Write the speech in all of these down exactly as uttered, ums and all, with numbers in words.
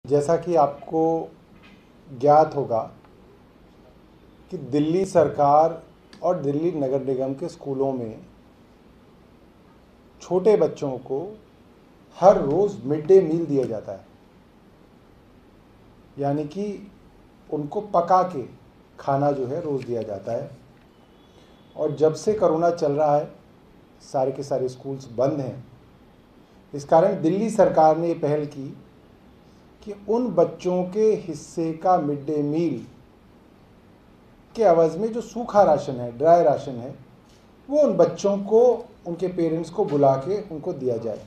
जैसा कि आपको ज्ञात होगा कि दिल्ली सरकार और दिल्ली नगर निगम के स्कूलों में छोटे बच्चों को हर रोज़ मिड डे मील दिया जाता है, यानी कि उनको पका के खाना जो है रोज़ दिया जाता है। और जब से कोरोना चल रहा है, सारे के सारे स्कूल्स बंद हैं। इस कारण दिल्ली सरकार ने ये पहल की कि उन बच्चों के हिस्से का मिड डे मील के एवज़ में जो सूखा राशन है, ड्राई राशन है, वो उन बच्चों को, उनके पेरेंट्स को बुला के उनको दिया जाए।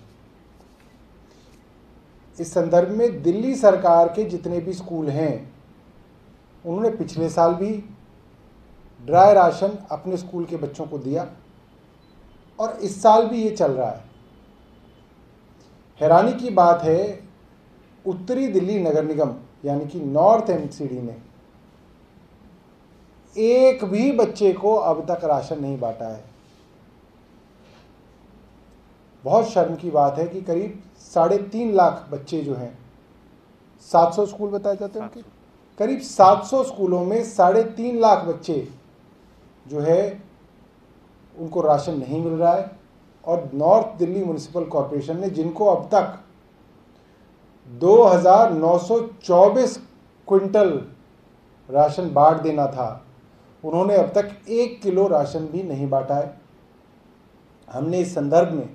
इस संदर्भ में दिल्ली सरकार के जितने भी स्कूल हैं, उन्होंने पिछले साल भी ड्राई राशन अपने स्कूल के बच्चों को दिया और इस साल भी ये चल रहा है। हैरानी की बात है, उत्तरी दिल्ली नगर निगम यानी कि नॉर्थ एमसीडी ने एक भी बच्चे को अब तक राशन नहीं बांटा है। बहुत शर्म की बात है कि करीब साढ़े तीन लाख बच्चे जो हैं, सात सौ स्कूल बताए जाते हैं उनके, करीब सात सौ स्कूलों में साढ़े तीन लाख बच्चे जो है उनको राशन नहीं मिल रहा है। और नॉर्थ दिल्ली म्युनिसिपल कॉरपोरेशन ने, जिनको अब तक दो हज़ार नौ सौ चौबीस क्विंटल राशन बांट देना था, उन्होंने अब तक एक किलो राशन भी नहीं बांटा है। हमने इस संदर्भ में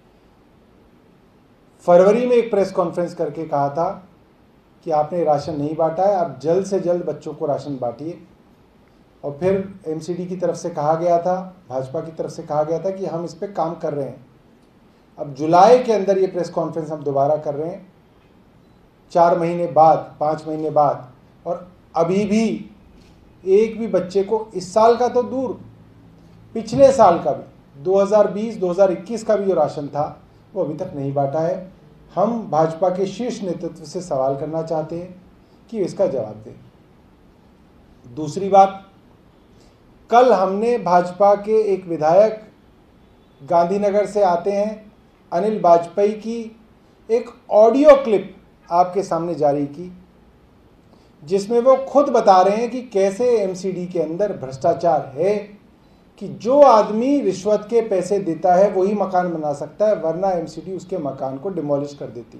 फरवरी में एक प्रेस कॉन्फ्रेंस करके कहा था कि आपने राशन नहीं बांटा है, आप जल्द से जल्द बच्चों को राशन बांटिए। और फिर एमसीडी की तरफ से कहा गया था, भाजपा की तरफ से कहा गया था कि हम इस पे काम कर रहे हैं। अब जुलाई के अंदर ये प्रेस कॉन्फ्रेंस हम दोबारा कर रहे हैं, चार महीने बाद, पाँच महीने बाद, और अभी भी एक भी बच्चे को, इस साल का तो दूर, पिछले साल का भी, दो हज़ार बीस दो हज़ार इक्कीस का भी जो राशन था वो अभी तक नहीं बांटा है। हम भाजपा के शीर्ष नेतृत्व से सवाल करना चाहते हैं कि इसका जवाब दें। दूसरी बात, कल हमने भाजपा के एक विधायक गांधीनगर से आते हैं, अनिल वाजपेयी की एक ऑडियो क्लिप आपके सामने जारी की, जिसमें वो खुद बता रहे हैं कि कैसे एमसीडी के अंदर भ्रष्टाचार है, कि जो आदमी रिश्वत के पैसे देता है वही मकान बना सकता है, वरना एमसीडी उसके मकान को डिमोलिश कर देती है।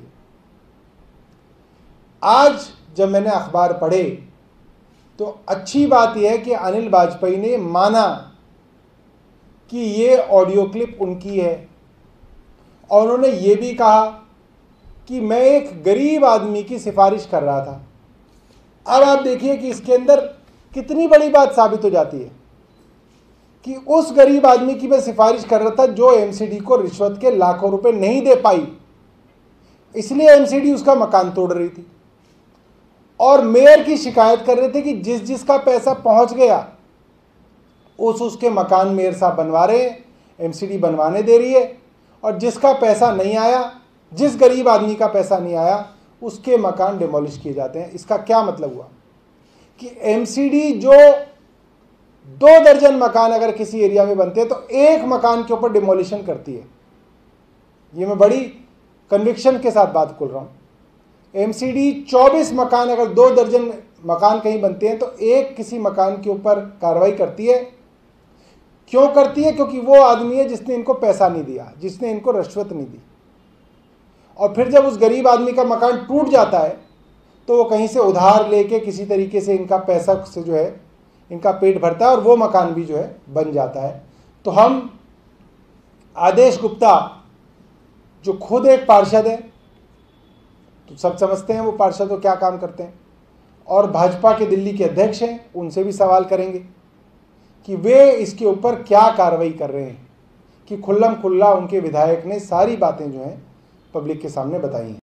आज जब मैंने अखबार पढ़े तो अच्छी बात यह है कि अनिल वाजपेयी ने माना कि ये ऑडियो क्लिप उनकी है, और उन्होंने ये भी कहा कि मैं एक गरीब आदमी की सिफारिश कर रहा था। अब आप देखिए कि इसके अंदर कितनी बड़ी बात साबित हो जाती है कि उस गरीब आदमी की मैं सिफारिश कर रहा था जो एमसीडी को रिश्वत के लाखों रुपए नहीं दे पाई, इसलिए एमसीडी उसका मकान तोड़ रही थी। और मेयर की शिकायत कर रहे थे कि जिस जिसका पैसा पहुंच गया उस उसके मकान मेयर साहब बनवा रहे हैं, एमसीडी बनवाने दे रही है, और जिसका पैसा नहीं आया, जिस गरीब आदमी का पैसा नहीं आया, उसके मकान डिमोलिश किए जाते हैं। इसका क्या मतलब हुआ कि एमसीडी जो दो दर्जन मकान अगर किसी एरिया में बनते हैं तो एक मकान के ऊपर डिमोलिशन करती है। ये मैं बड़ी कन्विक्शन के साथ बात कर रहा हूँ। एमसीडी चौबीस मकान, अगर दो दर्जन मकान कहीं बनते हैं तो एक किसी मकान के ऊपर कार्रवाई करती है। क्यों करती है? क्योंकि वो आदमी है जिसने इनको पैसा नहीं दिया, जिसने इनको रिश्वत नहीं दी। और फिर जब उस गरीब आदमी का मकान टूट जाता है तो वो कहीं से उधार लेके किसी तरीके से इनका पैसा से जो है इनका पेट भरता है, और वो मकान भी जो है बन जाता है। तो हम आदेश गुप्ता, जो खुद एक पार्षद है, तो सब समझते हैं वो पार्षद वो क्या काम करते हैं, और भाजपा के दिल्ली के अध्यक्ष हैं, उनसे भी सवाल करेंगे कि वे इसके ऊपर क्या कार्रवाई कर रहे हैं, कि खुल्लम खुल्ला उनके विधायक ने सारी बातें जो हैं पब्लिक के सामने बताई हैं।